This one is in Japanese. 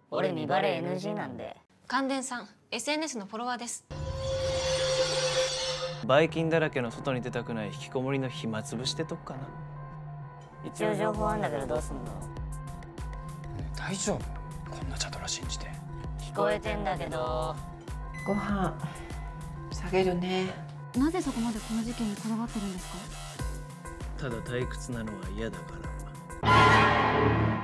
俺見バレ NG なんで。 関電さん SNS のフォロワーです。 ばい菌だらけの外に出たくない引きこもりの暇つぶしてとくかな。 一応情報あんだけどどうすんの？ 大丈夫？こんなチャドラ信じて。 聞こえてんだけど。 ご飯下げるね。 なぜそこまでこの事件にこだわってるんですか？ ただ退屈なのは嫌だから。